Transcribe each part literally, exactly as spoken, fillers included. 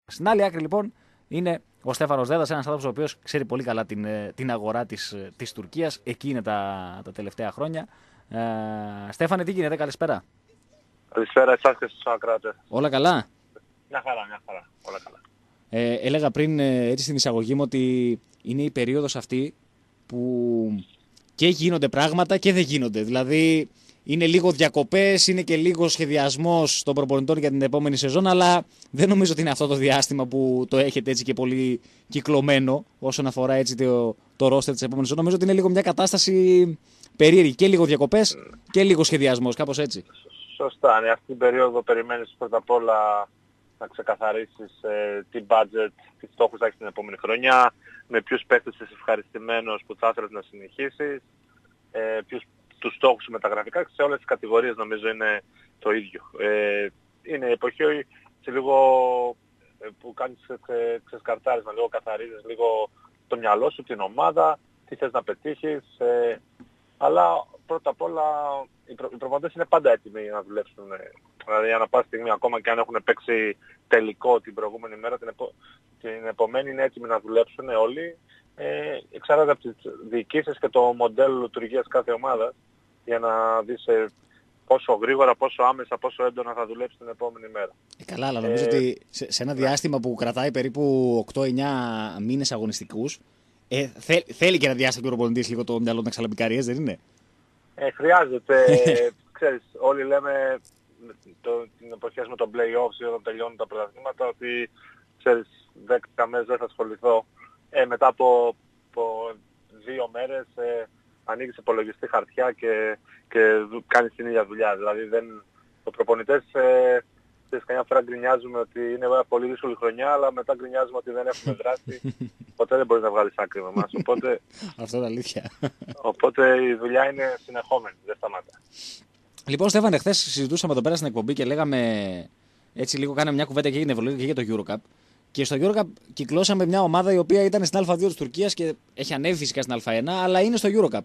Στην άλλη άκρη λοιπόν είναι ο Στέφανος Δέδας, ένας άνθρωπος ο οποίος ξέρει πολύ καλά την, την αγορά της, της Τουρκίας. Εκεί είναι τα, τα τελευταία χρόνια. Ε, Στέφανε, τι γίνεται, καλησπέρα. Καλησπέρα εσάς και στους ακροατές. Όλα καλά. Μια χαρά, μια χαρά. Όλα καλά. Ε, έλεγα πριν ε, έτσι στην εισαγωγή μου ότι είναι η περίοδος αυτή που και γίνονται πράγματα και δεν γίνονται. Δηλαδή είναι λίγο διακοπές, είναι και λίγο σχεδιασμός των προπονητών για την επόμενη σεζόν, αλλά δεν νομίζω ότι είναι αυτό το διάστημα που το έχετε έτσι και πολύ κυκλωμένο όσον αφορά έτσι το, το ρόστερ της επόμενης σεζόν. Νομίζω ότι είναι λίγο μια κατάσταση περίεργη. Και λίγο διακοπές mm. και λίγο σχεδιασμός, κάπως έτσι. Σωστά. Ναι. Αυτή την περίοδο περιμένεις πρώτα απ' όλα να ξεκαθαρίσεις ε, τι budget, τι στόχους θα έχεις την επόμενη χρονιά, με ποιους παίκτες είσαι ευχαριστημένος που θα ήθελες να συνεχίσεις, ε, ποιους τους στόχους μεταγραφικά, σε όλες τις κατηγορίες νομίζω είναι το ίδιο. Ε, είναι η εποχή σε λίγο ε, που κάνεις ξε, ξεσκαρτάρισμα, λίγο καθαρίζεις λίγο το μυαλό σου, την ομάδα, τι θες να πετύχεις, ε, αλλά πρώτα απ' όλα οι, προ, οι προπονητές είναι πάντα έτοιμοι να δουλέψουν. Ε, δηλαδή ανά πάση στιγμή, ακόμα και αν έχουν παίξει τελικό την προηγούμενη μέρα, την, επο, την επομένη είναι έτοιμοι να δουλέψουν όλοι. Ε, εξαρτάται από τις διοικήσεις και το μοντέλο λειτουργίας κάθε ομάδας για να δεις ε, πόσο γρήγορα, πόσο άμεσα, πόσο έντονα θα δουλέψει την επόμενη μέρα. Ε, καλά, αλλά νομίζω ε, ότι σε, σε ένα διάστημα που κρατάει περίπου οκτώ εννιά μήνες αγωνιστικούς, ε, θέλ, θέλει και ένα διάστημα και ο προπονητής λίγο το μυαλό να ξαλαμπικαρίες, δεν είναι? Ε, χρειάζεται. Ξέρεις, όλοι λέμε το, την εποχή με το play-offs όταν τελειώνουν τα πρωταθλήματα ότι ξέρεις, δέκα μέρες δεν θα ασχοληθώ. Ε, μετά από, από δύο μέρες ε, ανοίγεις υπολογιστή, χαρτιά και, και κάνεις την ίδια δουλειά. Δηλαδή δεν, οι προπονητές ε, καμιά φορά γκρινιάζουμε ότι είναι μια πολύ δύσκολη χρονιά, αλλά μετά γκρινιάζουμε ότι δεν έχουμε δράση. Ποτέ δεν μπορείς να βγάλεις άκρη με εμάς. Οπότε, αυτό είναι αλήθεια. Οπότε η δουλειά είναι συνεχόμενη, δεν σταματά. Λοιπόν, Στέφανε, χθες συζητούσαμε εδώ πέρα στην εκπομπή και λέγαμε έτσι λίγο, κάναμε μια κουβέντα και για την Ευρωλίγα και για το EuroCup. Και στο EuroCup κυκλώσαμε μια ομάδα η οποία ήταν στην Α2 της Τουρκίας και έχει ανέβει φυσικά στην Α1, αλλά είναι στο EuroCup.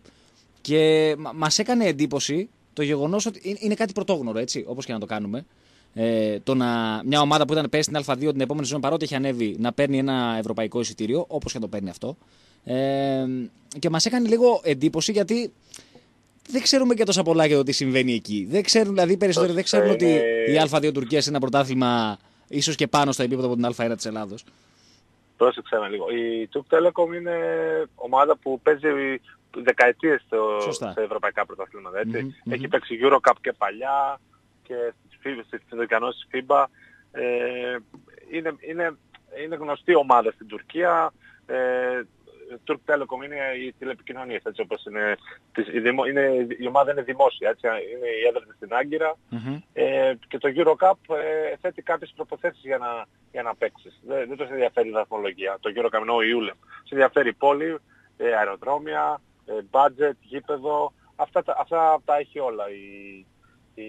Και μας έκανε εντύπωση το γεγονός ότι είναι κάτι πρωτόγνωρο, έτσι, όπως και να το κάνουμε. Ε, το να, μια ομάδα που ήταν πέσει στην Α2 την επόμενη σεζόν, παρότι έχει ανέβει, να παίρνει ένα ευρωπαϊκό εισιτήριο, όπως και να το παίρνει αυτό. Ε, και μας έκανε λίγο εντύπωση γιατί δεν ξέρουμε και τόσα πολλά για το τι συμβαίνει εκεί. Δεν ξέρουν, δηλαδή, περισσότεροι δεν ξέρουν ότι η Α2 Τουρκίας είναι ένα πρωτάθλημα ίσως και πάνω στο επίπεδο από την Α1 της Ελλάδος. Πρόσεξε με λίγο. Η Turk Telecom είναι ομάδα που παίζει δεκαετίες στο, στα ευρωπαϊκά πρωταθλήματα. Mm-hmm, έχει mm-hmm. παίξει EuroCup και παλιά και στις διοργανώσεις FIBA. Ε, είναι, είναι, είναι γνωστή ομάδα στην Τουρκία. Ε, Turk Telecom είναι οι τηλεπικοινωνίες, έτσι όπως είναι, η, δημο, είναι, η ομάδα είναι δημόσια, έτσι, είναι η έδρα της στην Άγκυρα mm-hmm. ε, και το EuroCup ε, θέτει κάποιες προποθέσεις για να, για να παίξεις. Δεν, δεν το σε ενδιαφέρει η βαθμολογία, το EuroCup εννοώ η Ιούλεμ. Σε ενδιαφέρει πόλη, ε, αεροδρόμια, ε, budget, γήπεδο, αυτά, αυτά τα έχει όλα η, η,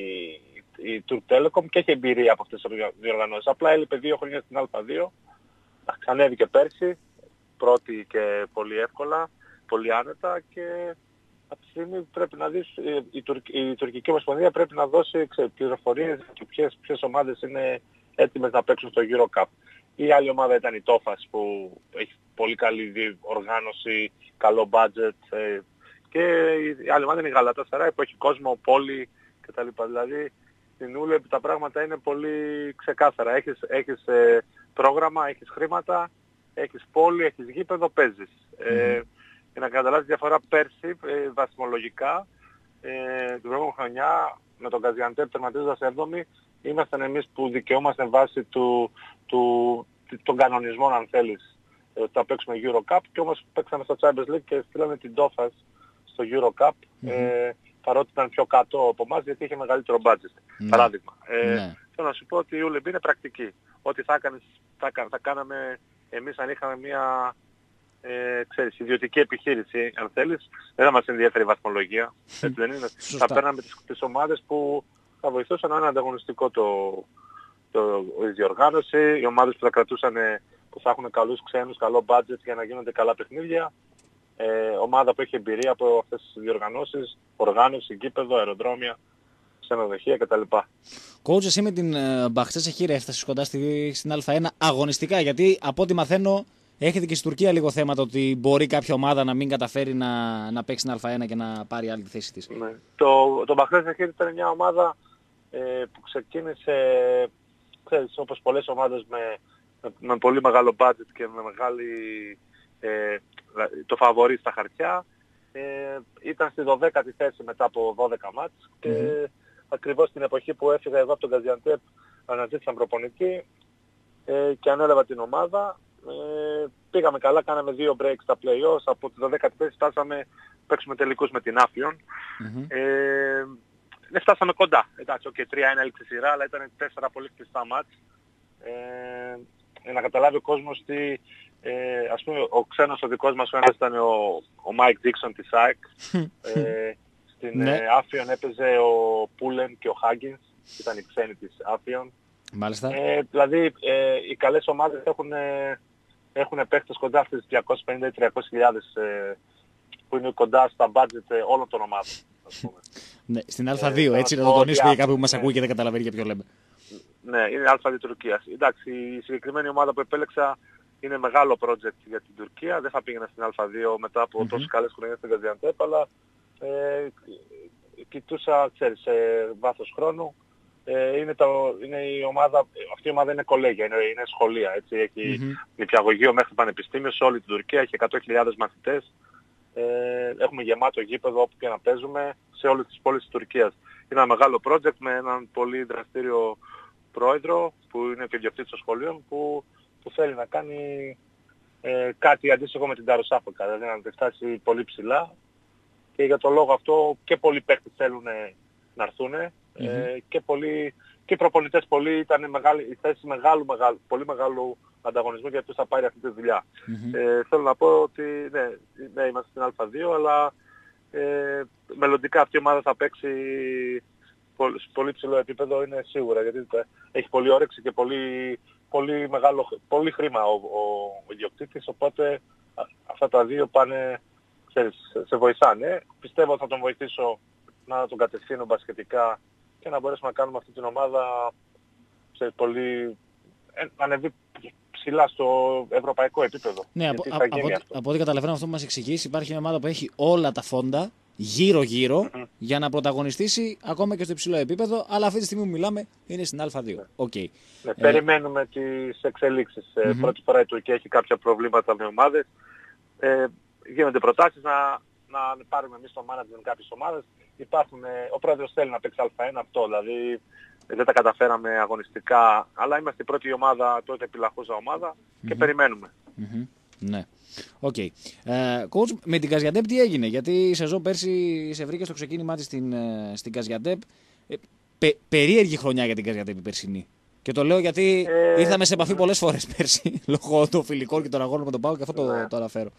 η Turk Telecom και έχει εμπειρία από αυτές τις διοργανώσεις. Απλά έλειπε δύο χρόνια στην Α2, ανέβηκε πέρσι, πρώτη και πολύ εύκολα, πολύ άνετα και από τη στιγμή πρέπει να δεις, η, Τουρκ, η τουρκική ομοσπονδία πρέπει να δώσει πληροφορίες και ποιες, ποιες ομάδες είναι έτοιμες να παίξουν στο EuroCup. Η άλλη ομάδα ήταν η Τόφας που έχει πολύ καλή οργάνωση, καλό budget ε, και η άλλη ομάδα είναι η Γαλατασαράι που έχει κόσμο, πόλη κτλ. Δηλαδή στην Ούλεπ τα πράγματα είναι πολύ ξεκάθαρα. Έχεις, έχεις ε, πρόγραμμα, έχεις χρήματα, έχεις πόλη, έχεις γήπεδο, παίζεις. Mm-hmm. Ε, για να καταλάβεις διαφορά πέρσι, ε, βαθμολογικά, ε, την προηγούμενη χρονιά, με τον Gaziantep τερματίζοντας έβδομη, ήμασταν εμείς που δικαιούμαστε βάσει του, του, των κανονισμών, αν θέλεις, ε, θα παίξουμε EuroCup και όμως παίξαμε στο Champions League και στείλαμε την Τόφας στο EuroCup, mm-hmm. ε, παρότι ήταν πιο κάτω από εμάς γιατί είχε μεγαλύτερο budget. Mm-hmm. Παράδειγμα. Ε, mm-hmm. Θέλω να σου πω ότι η Ιούλεμπ είναι πρακτική. Ό,τι θα, κάνεις, θα, θα κάναμε εμείς αν είχαμε μια ε, ξέρεις, ιδιωτική επιχείρηση, αν θέλεις, δεν θα μας ενδιαφέρει η βαθμολογία. Έτσι δεν είναι. Θα παίρναμε τις, τις ομάδες που θα βοηθούσαν να είναι ανταγωνιστικό το, το, η διοργάνωση, οι ομάδες που θα κρατούσαν, που θα έχουν καλούς ξένους, καλό budget για να γίνονται καλά παιχνίδια. Ε, ομάδα που έχει εμπειρία από αυτές τις διοργανώσεις, οργάνωση, γήπεδο, αεροδρόμια. ξενοδοχεία κτλ. Coach, εσύ με την Μπαχτσέσεχιρ έφτασες κοντά στη, στην Α1 αγωνιστικά, γιατί από ό,τι μαθαίνω έχετε και στην Τουρκία λίγο θέματα ότι μπορεί κάποια ομάδα να μην καταφέρει να, να παίξει στην Α1 και να πάρει άλλη τη θέση της. Ναι. Το, το Μπαχτσέσεχιρ ήταν μια ομάδα ε, που ξεκίνησε, ξέρεις, όπως πολλές ομάδες με, με, με πολύ μεγάλο budget και με μεγάλη, ε, το φαβορί στα χαρτιά. Ε, ήταν στη δωδέκατη θέση μετά από δώδεκα μάτς και mm-hmm. ακριβώς την εποχή που έφυγα εγώ από τον Γκαζιαντέπ αναζήτησαν προπονητή ε, και ανέλαβα την ομάδα. Ε, πήγαμε καλά, κάναμε δύο breaks στα play-offs, από τη δωδέκατη θέση φτάσαμε, παίξουμε τελικούς με την Άφιον. Mm-hmm. Ε, δεν φτάσαμε κοντά, εντάξει, okay, τρία ένα έλειξε σειρά, αλλά ήταν τέσσερα πολύ κλειστά μάτς. Ε, για να καταλάβει ο κόσμος τι... Ε, ας πούμε, ο ξένος ο δικός μας ένας ήταν ο, ο Mike Dixon της ΑΕΚ. ε, στην ε, Άφιον έπαιζε ο Πούλεν και ο Χάγκινς, ήταν οι ξένοι της Άφιον. Μάλιστα. Ε, δηλαδή ε, οι καλές ομάδες έχουν, ε, έχουν παίχτες κοντά στις διακόσιες πενήντα με τριακόσιες χιλιάδες ε, που είναι κοντά στα budget ε, όλων των ομάδων. Ας πούμε. Ναι, στην Α2, ε, έτσι να το τονίσουμε για κάποιον που μας ακούει και δεν καταλαβαίνει για ποιο λέμε. Ναι, είναι Α2 Τουρκίας. Εντάξει, η συγκεκριμένη ομάδα που επέλεξα είναι μεγάλο project για την Τουρκία. Δεν θα πήγαινα στην Α2 μετά από mm-hmm. τόσες καλές χρονιές στην Γκαζιαντέπ, αλλά ε, κοιτούσα, ξέρεις, σε βάθος χρόνου. Ε, είναι, το, είναι η ομάδα, αυτή η ομάδα είναι κολέγια, είναι, είναι σχολεία. Έτσι. Έχει mm-hmm. νηπιαγωγείο μέχρι το πανεπιστήμιο σε όλη την Τουρκία, έχει εκατό χιλιάδες μαθητές. Ε, έχουμε γεμάτο γήπεδο όπου και να παίζουμε σε όλες τις πόλεις της Τουρκίας. Είναι ένα μεγάλο project με έναν πολύ δραστήριο πρόεδρο που είναι και ιδιοκτήτης των σχολείων που που θέλει να κάνει ε, κάτι αντίστοιχο με την Ταροσάφακα, δηλαδή να τη φτάσει πολύ ψηλά και για τον λόγο αυτό και πολλοί παίκτες θέλουν να έρθουν mm-hmm. ε, και, πολλοί, και οι προπονητές πολλοί ήταν μεγάλη, η θέση μεγάλου, μεγάλου, πολύ μεγάλου ανταγωνισμού για ποιος θα πάρει αυτή τη δουλειά. Mm-hmm. Ε, θέλω να πω ότι ναι, ναι είμαστε στην Α2, αλλά ε, μελλοντικά αυτή η ομάδα θα παίξει πολύ, πολύ ψηλό επίπεδο, είναι σίγουρα, γιατί έχει πολύ όρεξη και πολύ Πολύ, μεγάλο, πολύ χρήμα ο, ο, ο ιδιοκτήτης, οπότε α, αυτά τα δύο πάνε, ξέρεις, σε βοηθάνε. Πιστεύω ότι θα τον βοηθήσω να τον κατευθύνω μπασκετικά και να μπορέσουμε να κάνουμε αυτή την ομάδα σε πολύ, ε, να ανεβεί ψηλά στο ευρωπαϊκό επίπεδο. Ναι, από, από, από, από ό,τι καταλαβαίνω αυτό που μας εξηγήσει, υπάρχει μια ομάδα που έχει όλα τα φόντα γύρω-γύρω mm-hmm. για να πρωταγωνιστήσει ακόμα και στο υψηλό επίπεδο, αλλά αυτή τη στιγμή που μιλάμε είναι στην Α2. Yeah. Okay. Ναι, ε... Περιμένουμε τις εξελίξεις. Mm-hmm. Πρώτη φορά η Τουρκία έχει κάποια προβλήματα με ομάδες. Ε, γίνονται προτάσεις να, να πάρουμε εμείς το management κάποιες ομάδες. Υπάρχουν, ε, ο πρόεδρος θέλει να παίξει Α1 αυτό, δηλαδή δεν τα καταφέραμε αγωνιστικά, αλλά είμαστε η πρώτη ομάδα, τότε επιλαχούσα ομάδα και mm-hmm. περιμένουμε. Mm-hmm. Ναι. Οκ. Okay. Ε, coach, με την Γκαζιαντέπ τι έγινε, γιατί η σεζόν πέρσι σε βρήκε στο ξεκίνημά της στην, στην Γκαζιαντέπ. Ε, πε, περίεργη χρονιά για την Γκαζιαντέπ η περσινή. Και το λέω γιατί ε, ήρθαμε σε επαφή πολλές φορές πέρσι, λόγω των φιλικών και των αγώνων με τον ΠΑΟΚ και αυτό το, ναι. το αναφέρω.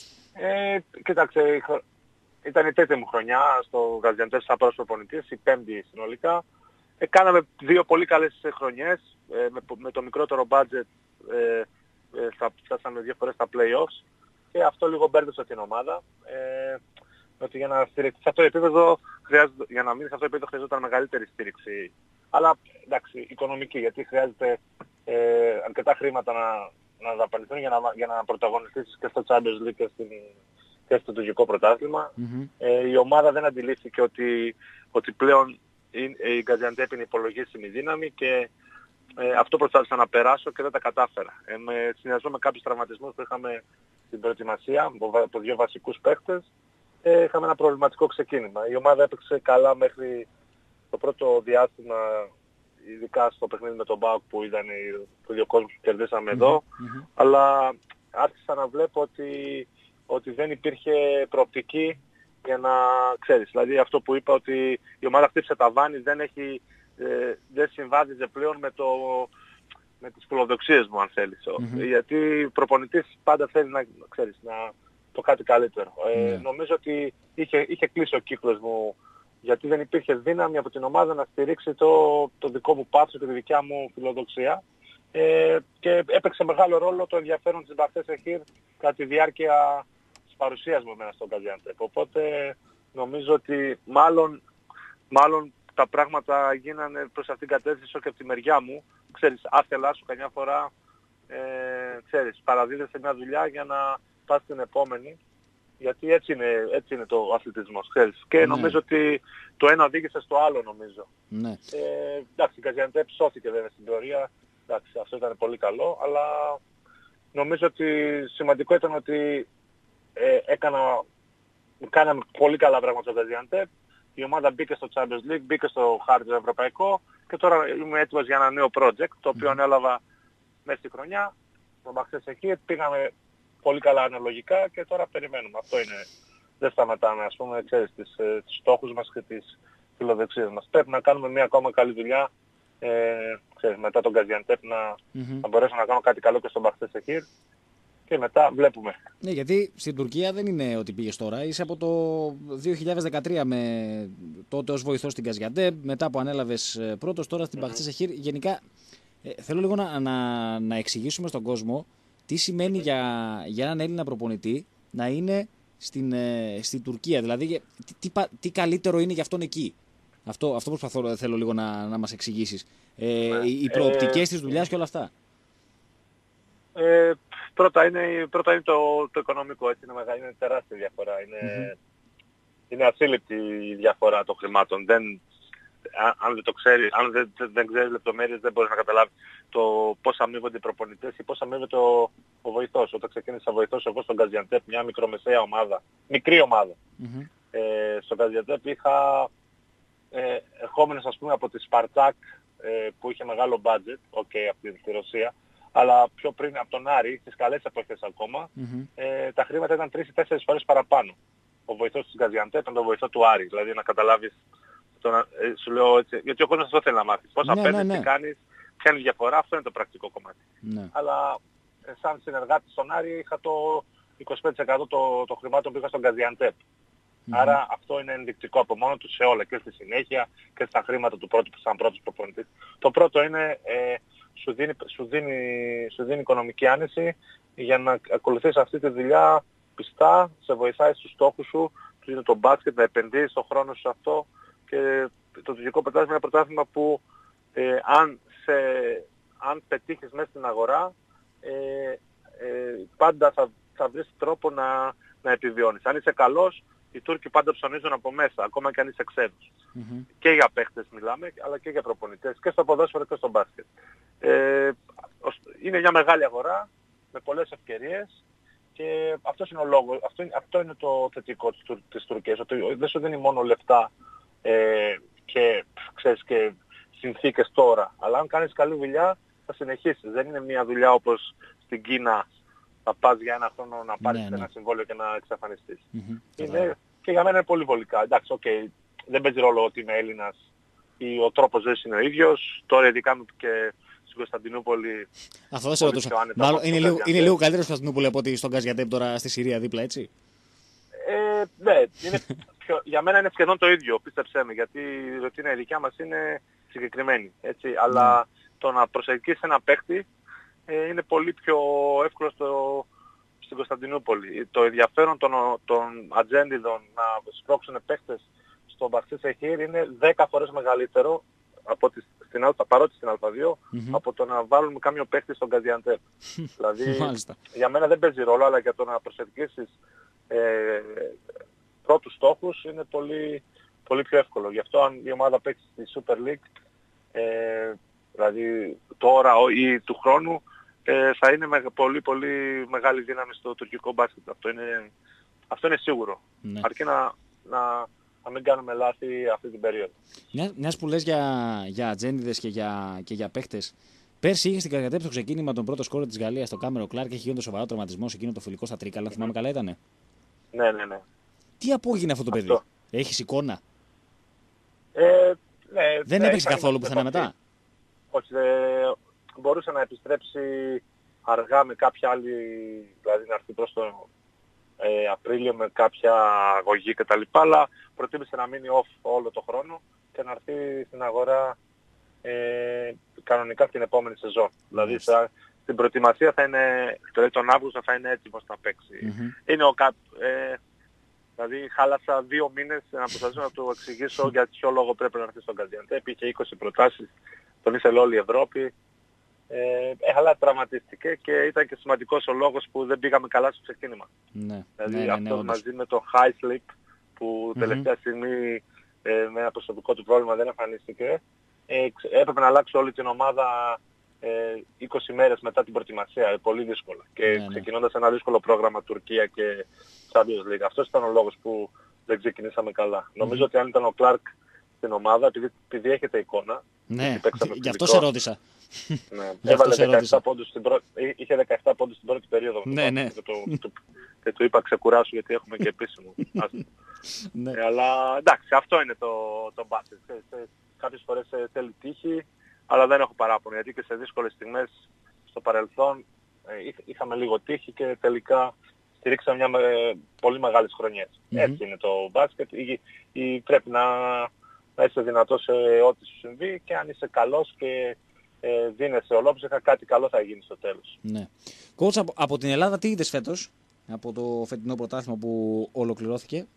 Ε, κοίταξε, ήταν η τέταρτη μου χρονιά στο Γκαζιαντέπ σαν πρώτος προπονητής, η πέμπτη συνολικά. Ε, κάναμε δύο πολύ καλές χρονιές, ε, με, με το μικρότερο budget. Ε, φτάσαμε δύο φορές στα play-offs και αυτό λίγο μπέρδεψε την ομάδα. Ε, ότι για να στηριχθεί σε αυτό το επίπεδο, για να μείνει σε αυτό το επίπεδο χρειαζόταν μεγαλύτερη στήριξη. Αλλά εντάξει, οικονομική, γιατί χρειάζεται ε, αρκετά χρήματα να, να δαπανηθούν για να, για να πρωταγωνιστήσεις και στο Champions League και, στην, και στο τουρκικό πρωτάθλημα. Mm-hmm. Ε, η ομάδα δεν αντιλήφθηκε ότι, ότι πλέον η, η Γκαζιαντέπ είναι υπολογίσιμη δύναμη και Ε, αυτό προσπάθησα να περάσω και δεν τα κατάφερα. Ε, με συνδυασμό με κάποιους τραυματισμούς που είχαμε στην προετοιμασία από, από δύο βασικούς παίχτες, ε, είχαμε ένα προβληματικό ξεκίνημα. Η ομάδα έπαιξε καλά μέχρι το πρώτο διάστημα, ειδικά στο παιχνίδι με τον ΠΑΟΚ που ήταν οι δύο κόσμους που κερδίσαμε mm-hmm. εδώ, mm-hmm. αλλά άρχισα να βλέπω ότι, ότι δεν υπήρχε προοπτική για να ξέρεις. Δηλαδή αυτό που είπα ότι η ομάδα χτύπησε ταβάνι, δεν έχει... Ε, δεν συμβάδιζε πλέον με, το, με τις φιλοδοξίες μου αν θέλεις. Mm-hmm. Γιατί ο προπονητής πάντα θέλει να, ξέρεις, να το κάτι καλύτερο. Ε, mm-hmm. Νομίζω ότι είχε, είχε κλείσει ο κύκλος μου γιατί δεν υπήρχε δύναμη από την ομάδα να στηρίξει το, το δικό μου πάθος και τη δικιά μου φιλοδοξία. Ε, και έπαιξε μεγάλο ρόλο το ενδιαφέρον της Μπαχτσέσεχιρ κατά τη διάρκεια της παρουσίας μου εμένα στον Γκαζιαντέπ. Οπότε νομίζω ότι μάλλον, μάλλον τα πράγματα γίνανε προς αυτήν την κατεύθυνση και από τη μεριά μου. Ξέρεις, άθελά σου καμιά φορά, ε, ξέρεις, παραδίδεσαι μια δουλειά για να πας στην επόμενη. Γιατί έτσι είναι, έτσι είναι το αθλητισμός, ξέρεις. Και ναι. νομίζω ότι το ένα οδήγησε στο άλλο, νομίζω. Ναι. Ε, εντάξει, η Γκαζιαντέπ σώθηκε βέβαια στην πορεία. Εντάξει, αυτό ήταν πολύ καλό, αλλά νομίζω ότι σημαντικό ήταν ότι ε, έκανα, κάναμε πολύ καλά πράγματα στο Γκαζιαντέπ. Η ομάδα μπήκε στο Champions League, μπήκε στο χάρτη το ευρωπαϊκό και τώρα είμαι έτοιμος για ένα νέο project, το οποίο ανέλαβα μέσα στη χρονιά. Το Μπαχτσές Σεχίρ, πήγαμε πολύ καλά αναλογικά και τώρα περιμένουμε. Αυτό είναι, δεν σταματάμε, ας πούμε, ξέρεις, τις, τις στόχους μας και τις φιλοδεξίες μας. Πρέπει να κάνουμε μια ακόμα καλή δουλειά, ε, ξέρεις, μετά τον Γκαζιαντέπ να, mm-hmm. να μπορέσω να κάνω κάτι καλό και στον Μπαχτσές Σεχίρ και μετά βλέπουμε. Ναι, γιατί στην Τουρκία δεν είναι ότι πήγες τώρα. Είσαι από το δύο χιλιάδες δεκατρία με τότε ως βοηθός στην Γκαζιαντέπ, μετά που ανέλαβες πρώτος, τώρα στην mm-hmm. Μπαχτσές Σεχίρ. Γενικά, ε, θέλω λίγο να, να, να εξηγήσουμε στον κόσμο τι σημαίνει για, για έναν Έλληνα προπονητή να είναι στην, ε, στην Τουρκία. Δηλαδή, τι, τι, τι καλύτερο είναι για αυτόν εκεί. Αυτό, αυτό προσπαθώ θέλω λίγο να, να μας εξηγήσεις. Ε, ναι. Οι προοπτικές ε, της δουλειάς και όλα αυτά. Ε, πρώτα είναι, πρώτα είναι το, το οικονομικό. Έτσι, είναι, μεγάλη, είναι τεράστια διαφορά. Είναι, mm-hmm. είναι ασύλληπτη η διαφορά των χρημάτων. Δεν, αν δεν το ξέρει, αν δεν, δεν ξέρεις λεπτομέρειες, δεν μπορείς να καταλάβεις το πώς αμείβονται οι προπονητές ή πώς αμείβεται ο, ο βοηθός. Όταν ξεκίνησα βοηθός εγώ στον Γκαζιαντέπ, μια μικρομεσαία ομάδα, μικρή ομάδα. Mm-hmm. Ε, στον Γκαζιαντέπ είχα ε, ερχόμενος ας πούμε από τη Σπαρτάκ ε, που είχε μεγάλο budget, okay, από τη, τη Ρωσία, αλλά πιο πριν από τον Άρη, στις καλές εποχές ακόμα, mm-hmm. ε, τα χρήματα ήταν τρεις ή τέσσερις φορές παραπάνω. Ο βοηθός της Γκαζιαντέπ ήταν το βοηθό του Άρη, δηλαδή να καταλάβεις. Να, ε, σου λέω έτσι, γιατί ο κόσμος αυτό θέλει να μάθει. Πώς θα ναι, παίρνεις, ναι, ναι. τι κάνεις, ποια είναι η διαφορά, αυτό είναι το πρακτικό κομμάτι. Ναι. Αλλά ε, σαν συνεργάτη στον Άρη είχα το είκοσι πέντε τοις εκατό των το χρημάτων που είχα στον Γκαζιαντέπ. Mm-hmm. Άρα αυτό είναι ενδεικτικό από μόνο του σε όλα και στη συνέχεια και στα χρήματα του πρώτου σαν πρώτος προπονητής. Το πρώτο είναι ε, σου, δίνει, σου, δίνει, σου δίνει οικονομική άνεση για να ακολουθείς αυτή τη δουλειά πιστά, σε βοηθάει στους στόχους σου, του δίνει το μπάσκετ, να επενδύεις τον χρόνο σου σε αυτό. Και το τουρκικό πρωτάθλημα είναι ένα πρωτάθλημα που ε, αν, σε, αν πετύχεις μέσα στην αγορά ε, ε, πάντα θα, θα βρεις τρόπο να, να επιβιώνεις. Αν είσαι καλός, οι Τούρκοι πάντα ψωνίζουν από μέσα, ακόμα και αν είσαι ξένος. Mm-hmm. Και για παίχτες μιλάμε, αλλά και για προπονητές, και στο ποδόσφαιρο και στο μπάσκετ. Ε, είναι μια μεγάλη αγορά, με πολλές ευκαιρίες και αυτός είναι ο λόγος, αυτό είναι, αυτό είναι το θετικό της, της Τουρκίας, ότι δεν σου δίνει μόνο λεφτά Ε, και, ξέρεις, και συνθήκες τώρα. Αλλά αν κάνεις καλή δουλειά θα συνεχίσεις. Δεν είναι μια δουλειά όπως στην Κίνα θα πας για ένα χρόνο να πάρεις ναι, ναι. ένα συμβόλαιο και να εξαφανιστείς. Mm-hmm. Είναι, και για μένα είναι πολύ βολικά. Εντάξει, okay, δεν παίζει ρόλο ότι είμαι Έλληνας ή ο τρόπος ζωής είναι ο ίδιος. Τώρα ειδικά και στην Κωνσταντινούπολη... Αυτό δεν σε ρωτούσα. Μάλλον είναι, λίγο, είναι λίγο καλύτερο στην Κωνσταντινούπολη από ότι στον Γκαζιαντέπ τώρα στη Συρία δίπλα, έτσι. Ε, ναι, είναι... Για μένα είναι σχεδόν το ίδιο, πίστεψέ με, γιατί η ρουτίνα η δικιά μας είναι συγκεκριμένη, έτσι. Mm. Αλλά το να προσεγγίσεις ένα παίχτη ε, είναι πολύ πιο εύκολο στο, στην Κωνσταντινούπολη. Το ενδιαφέρον των, των ατζέντιδων να σπρώξουν παίχτες στο Μπαχτσές Σεχίρ είναι δέκα φορές μεγαλύτερο από τη, στην, παρότι στην Α2 mm-hmm. από το να βάλουμε κάποιο παίχτη στον Γκαζιαντέπ. Δηλαδή για μένα δεν παίζει ρόλο, αλλά για το να προσεγγίσεις ε, πρώτους στόχους είναι πολύ, πολύ πιο εύκολο. Γι' αυτό αν η ομάδα παίξει στη Super League, ε, δηλαδή τώρα ή του χρόνου, ε, θα είναι με πολύ πολύ μεγάλη δύναμη στο τουρκικό μπάσκετ. Αυτό είναι, αυτό είναι σίγουρο. Ναι. Αρκεί να, να, να μην κάνουμε λάθη αυτή την περίοδο. Μια, μιας που λες για, για ατζέντιδες και για, και για παίχτες, πέρσι είχε στην Γκαζιαντέπ στο ξεκίνημα τον πρώτο σκόρερ της Γαλλίας, το Κάμερο Κλάρκ, και είχε γίνει το σοβαρό τραυματισμό σε εκείνο το φιλικό στα Τρίκαλα. Mm-hmm. Θυμάμαι καλά ήτανε. Ναι, ναι, ναι. Τι απόγεινε αυτό το παιδί, αυτό. Έχεις εικόνα? Ε, ναι, δεν ναι, έπαιξε καθόλου πουθενά μετά. Όχι, δε, μπορούσε να επιστρέψει αργά με κάποια άλλη, δηλαδή να έρθει προς τον ε, Απρίλιο με κάποια αγωγή κτλ. Αλλά προτίμησε να μείνει off όλο το χρόνο και να έρθει στην αγορά ε, κανονικά την επόμενη σεζόν. Mm-hmm. Δηλαδή θα, στην προετοιμασία θα είναι, δηλαδή τον Αύγουστο θα είναι έτοιμος να παίξει. Mm-hmm. Είναι ο, ε, Δηλαδή χάλασα δύο μήνες να προσπαθήσω να του εξηγήσω για ποιο λόγο πρέπει να έρθει στον Gaziantep. Είχε είκοσι προτάσεις, τον ήθελε όλη η Ευρώπη. Ε, αλλά τραυματίστηκε και ήταν και σημαντικός ο λόγος που δεν πήγαμε καλά στο ξεκίνημα. Ναι, δηλαδή ναι, ναι, αυτό ναι, μαζί με το high slip που mm-hmm. τελευταία στιγμή ε, με ένα προσωπικό του πρόβλημα δεν εμφανίστηκε. Ε, έπρεπε να αλλάξει όλη την ομάδα ε, είκοσι μέρες μετά την προετοιμασία, ε, πολύ δύσκολα. Και ναι, ναι. ξεκινώντας ένα δύσκολο πρόγραμμα Τουρκία και Champions League. Αυτός ήταν ο λόγος που δεν ξεκινήσαμε καλά. Mm-hmm. Νομίζω ότι αν ήταν ο Clark στην ομάδα, επειδή, επειδή έχετε εικόνα. Ναι, γι' αυτό σε ρώτησα. Ναι. Έβαλε δεκαεπτά πόντους στην πρώτη, είχε δεκαεπτά πόντους στην πρώτη περίοδο. Ναι, ναι. Και, το, το, και του είπα ξεκουράσου γιατί έχουμε και επίσημο. ναι. ε, αλλά εντάξει, αυτό είναι το, το μπάσκετ. Κάποιες φορές θέλει τύχη, αλλά δεν έχω παράπονο. Γιατί και σε δύσκολες στιγμές στο παρελθόν ε, είχαμε λίγο τύχη και τελικά στηρίξαμε μια με, πολύ μεγάλες χρονιές. Mm-hmm. Έτσι είναι το μπάσκετ. Ή, ή πρέπει να, να είσαι δυνατός σε ό,τι σου συμβεί και αν είσαι καλός και ε, δίνεσαι ολόψυχα, κάτι καλό θα γίνει στο τέλος. Ναι. Coach, από, από την Ελλάδα τι είδες φέτος, από το φετινό πρωτάθλημα που ολοκληρώθηκε?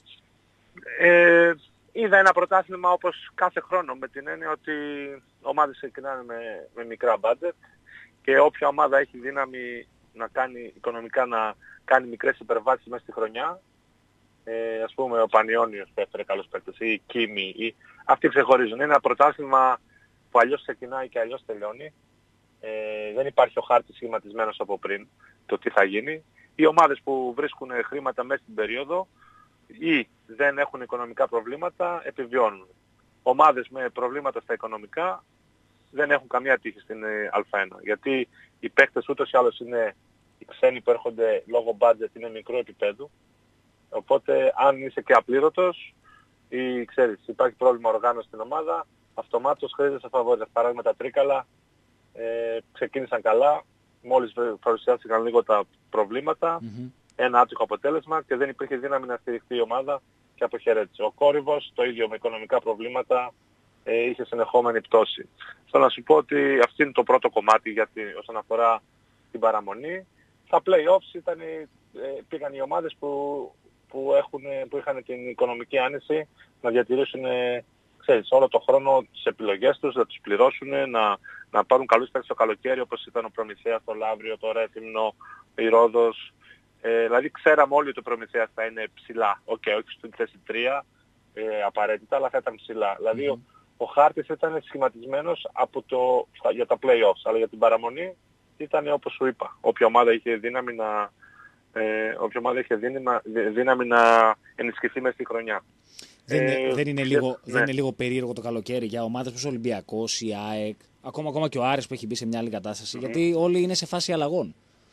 Ε, είδα ένα πρωτάθλημα όπως κάθε χρόνο, με την έννοια ότι ομάδες ξεκινάνε με, με μικρά μπάτζετ και όποια ομάδα έχει δύναμη να κάνει οικονομικά να κάνει μικρές υπερβάσεις μέσα στη χρονιά, ε, ας πούμε ο Πανιόνιος που έφερε καλός παίκτες ή η Κίμη, ή... αυτοί ξεχωρίζουν. Είναι ένα πρωτάθλημα που αλλιώς ξεκινάει και αλλιώς τελειώνει. Ε, δεν υπάρχει ο χάρτης σχηματισμένος από πριν το τι θα γίνει. Οι ομάδες που βρίσκουν χρήματα μέσα στην περίοδο ή δεν έχουν οικονομικά προβλήματα επιβιώνουν. Ομάδες με προβλήματα στα οικονομικά δεν έχουν καμία τύχη στην Α1. Γιατί οι παίκτες ούτως ή άλλως είναι οι ξένοι που έρχονται λόγω budget, είναι μικρό επίπεδο. Οπότε αν είσαι και απλήρωτος ή ξέρεις υπάρχει πρόβλημα οργάνωσης στην ομάδα, αυτομάτως χρειάζεσαι φαβόρες. Παράδειγμα τα Τρίκαλα ε, ξεκίνησαν καλά, μόλις παρουσιάστηκαν λίγο τα προβλήματα, mm-hmm. ένα άτυχο αποτέλεσμα και δεν υπήρχε δύναμη να στηριχθεί η ομάδα και αποχαιρέτησε. Ο Κόρυβος, το ίδιο με οικονομικά προβλήματα, ε, είχε συνεχόμενη πτώση. Θέλω να σου πω ότι αυτό είναι το πρώτο κομμάτι γιατί, όσον αφορά την παραμονή. Στα play-offs ήταν, ε, πήγαν οι ομάδες που, που, έχουν, που είχαν την οικονομική άνεση να διατηρήσουν ε, ξέρεις, όλο το χρόνο τις επιλογές τους, να τους πληρώσουν, να, να πάρουν καλούς παίκτες στο καλοκαίρι όπως ήταν ο Προμηθέας, το Λαύριο, το Ρέθυμνο, η Ρόδος. Ε, δηλαδή ξέραμε όλοι ότι ο Προμηθέας θα είναι ψηλά. Οκ, okay, όχι στην θέση τρία ε, απαραίτητα, αλλά θα ήταν ψηλά. Mm-hmm. Δηλαδή ο, ο χάρτης ήταν σχηματισμένος από το, για τα play-offs, αλλά για την παραμονή ήταν όπως σου είπα. Όποια ομάδα είχε δύναμη να, ε, όποια ομάδα είχε δύναμη, δύναμη να ενισχυθεί μέσα στη χρονιά. Δεν, ε, δεν, είναι λίγο, ναι. δεν είναι λίγο περίεργο το καλοκαίρι για ομάδες όπως ο Ολυμπιακός, η ΑΕΚ, ακόμα, ακόμα και ο Άρης που έχει μπει σε μια άλλη κατάσταση, mm-hmm. γιατί όλοι είναι σε φάση αλλαγών.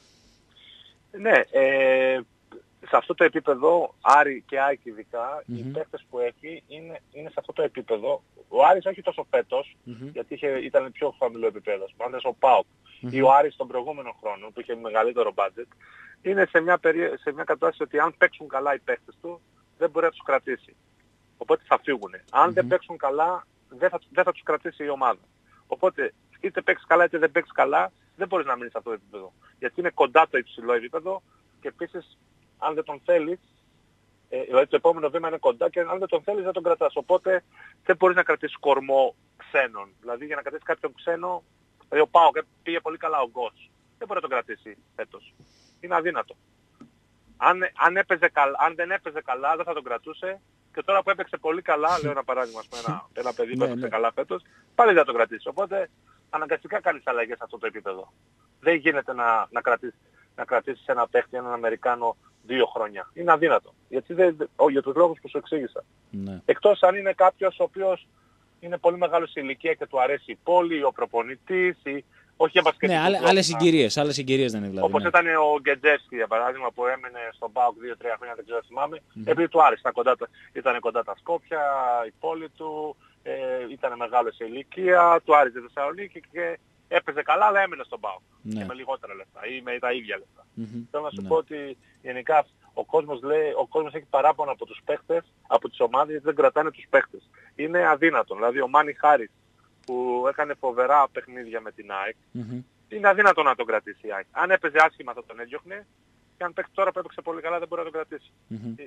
Ναι, ε, σε αυτό το επίπεδο, Άρη και ΑΕΚ ειδικά, mm-hmm. οι παίκτες που έχει είναι, είναι σε αυτό το επίπεδο. Ο Άρης όχι τόσο φέτος, mm-hmm. γιατί είχε, ήταν πιο χαμηλό επίπεδο. Πάντως ο ΠΑΟΚ mm-hmm. ή ο Άρης τον προηγούμενο χρόνο που είχε μεγαλύτερο budget, είναι σε μια, περί, σε μια κατάσταση ότι αν παίξουν καλά οι παίκτες του, δεν μπορεί να τους κρατήσει. Οπότε θα φύγουν. Αν mm-hmm. δεν παίξουν καλά, δεν θα, δεν θα τους κρατήσει η ομάδα. Οπότε είτε παίξεις καλά είτε δεν παίξεις καλά, δεν μπορείς να μείνεις σε αυτό το επίπεδο. Γιατί είναι κοντά το υψηλό επίπεδο και επίσης αν δεν τον θέλεις, ε, δηλαδή το επόμενο βήμα είναι κοντά και αν δεν τον θέλεις δεν τον κρατάς. Οπότε δεν μπορείς να κρατήσεις κορμό ξένων. Δηλαδή για να κρατήσεις κάποιον ξένο, δηλαδή ο ΠΑΟΚ πήγε πολύ καλά ο Γκος. Δεν μπορεί να τον κρατήσει φέτος. Είναι αδύνατο. Αν, αν, έπαιζε καλά, αν δεν έπαιζε καλά δεν θα τον κρατούσε. Και τώρα που έπαιξε πολύ καλά, λέω ένα παράδειγμα, ένα, ένα παιδί που έπαιξε καλά φέτος, πάλι δεν θα τον κρατήσει. Οπότε αναγκαστικά κάνεις αλλαγές σε αυτό το επίπεδο. Δεν γίνεται να, να, κρατήσεις, να κρατήσεις ένα παίχτη, έναν Αμερικάνο δύο χρόνια. Είναι αδύνατο. Γιατί δεν, ό, για τους λόγους που σου εξήγησα. Ναι. Εκτός αν είναι κάποιος ο οποίος είναι πολύ μεγάλος σε ηλικία και του αρέσει η πόλη, ο προπονητής, ή, όχι για μπασκετικό. Ναι, άλλες συγκυρίες, άλλες συγκυρίες δεν είναι δηλαδή. Όπως ναι. ήταν ο Γκεντζεύσκι για παράδειγμα που έμενε στον ΠΑΟΚ δύο τρία χρόνια, δεν ξέρω θυμάμαι, mm-hmm. επειδή του άρεσε, ήταν κοντά, ήταν κοντά τα Σκόπια, η πόλη του, ε, ήταν μεγάλο σε ηλικία, του άρεσε η Θεσσαλονίκη και έπαιζε καλά, αλλά έμενε στον ΠΑΟΚ. Ναι. Και με λιγότερα λεφτά ή με τα ίδια λεφτά. Mm-hmm. Θέλω να σου ναι. πω ότι γενικά ο κόσμος, λέει, ο κόσμος έχει παράπονα από τους παίχτες, από τις ομάδες, γιατί δεν κρατάνε τους παίχτες. Είναι αδύνατο. Δηλαδή ο Μάνι Χάρης που έκανε φοβερά παιχνίδια με την ΑΕΚ, mm-hmm. είναι αδύνατο να τον κρατήσει η ΑΕΚ. Αν έπαιζε άσχημα θα τον έδιωχνε και αν παίξει τώρα που έπαιξε πολύ καλά δεν μπορεί να τον κρατήσει. Mm-hmm.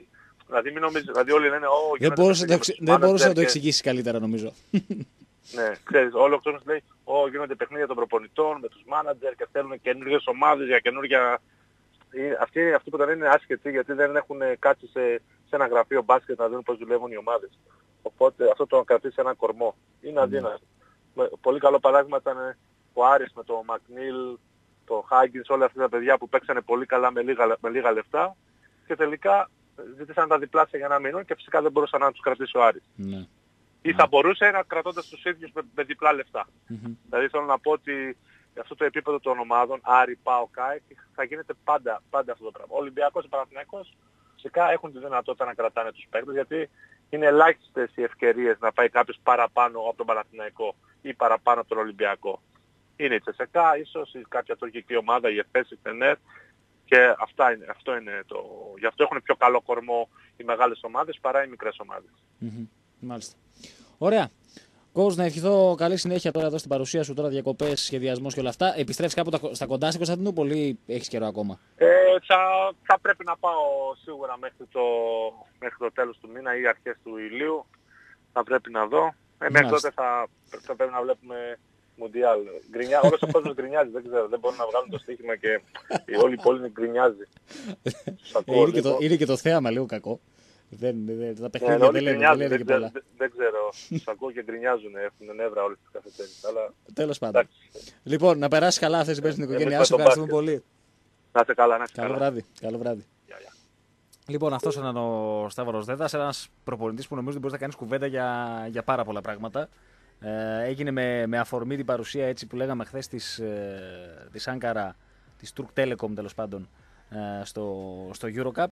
Δηλαδή, μην νομίζεις, δηλαδή όλοι λένε «Ω, δεν μπορούσε να το, εξ... να το εξηγήσει καλύτερα νομίζω. Ναι, ξέρεις, όλο ο κόσμος λέει «Ω, γίνονται παιχνίδια των προπονητών με τους μάνατζερ και θέλουν καινούργιες ομάδες για καινούργια...» Αυτοί, αυτοί που τα λένε είναι άσχετοι γιατί δεν έχουν κάτσει σε, σε ένα γραφείο μπάσκετ να δουν πώς δουλεύουν οι ομάδες. Οπότε αυτό το κρατήσει σε ένα κορμό. Είναι αδύνατο. Mm. Πολύ καλό παράδειγμα ήταν ο Άρης με το Μακνίλ, το Χάγκινς, όλα αυτά τα παιδιά που παίξανε πολύ καλά με λίγα, με λίγα λεφτά και τελικά ζήτησαν τα διπλάσια για να μείνουν και φυσικά δεν μπορούσαν να τους κρατήσει ο Άρης. Mm. Ή θα μπορούσε να κρατώντας τους ίδιους με, με διπλά λεφτά. Mm-hmm. Δηλαδή θέλω να πω ότι αυτό το επίπεδο των ομάδων, Άρη, ΠΑΟ, ΚΑΕΚ, θα γίνεται πάντα, πάντα αυτό το πράγμα. Ο Ολυμπιακός και ο Παναθηναϊκός φυσικά έχουν τη δυνατότητα να κρατάνε τους παίκτες γιατί είναι ελάχιστες οι ευκαιρίες να πάει κάποιος παραπάνω από τον Παναθηναϊκό ή παραπάνω από τον Ολυμπιακό. Είναι η Τσεσεκά, ίσως ή κάποια τουρκική ομάδα, η Εφές, η Φενέρ και αυτά είναι, αυτό είναι το... Γι' αυτό έχουν πιο καλό κορμό οι μεγάλες ομάδες παρά οι μικρές ομάδες. Mm-hmm. Μάλιστα. Ωραία. Coach, να ευχηθώ καλή συνέχεια τώρα εδώ στην παρουσία σου, τώρα διακοπές, σχεδιασμός και όλα αυτά. Επιστρέφεις κάποτε στα κοντά στην Κωνσταντινούπολη ή έχεις καιρό ακόμα? Ε, θα, θα πρέπει να πάω σίγουρα μέχρι το, μέχρι το τέλος του μήνα ή αρχές του Ιουλίου. Θα πρέπει να δω. Ε, μέχρι τότε θα, θα πρέπει να βλέπουμε Μουντιάλ. Γκρινιά, όλος ο κόσμος γκρινιάζει, δεν ξέρω, δεν μπορούν να βγάλουν το στοίχημα και όλη η πόλη γκρινιάζει. Ακούω, είναι, και το, είναι και το θέαμα λίγο κακό. Δεν, δεν, τα παιχνίδια yeah, δεν λένε, δεν, δεν, δεν, δεν ξέρω, τους ακούω και γκρινιάζουν, έχουν νεύρα όλες τις καφετέρειες. Αλλά... Τέλος πάντων. Λοιπόν, να περάσεις καλά αυτές τις μέρες στην οικογένειά σου, ευχαριστούμε πολύ. Να είστε καλά, να είστε καλό καλά. Βράδυ. Καλό βράδυ. Yeah, yeah. Λοιπόν, αυτός ήταν ο Σταύρος Δέδας, ένας προπονητής που νομίζω ότι μπορεί να κάνει κουβέντα για, για πάρα πολλά πράγματα. Ε, έγινε με, με αφορμή την παρουσία, έτσι που λέγαμε χθες, της, ε, της Άνκαρα, της Turk Telecom τέλος πάντων, ε, στο, στο EuroCup.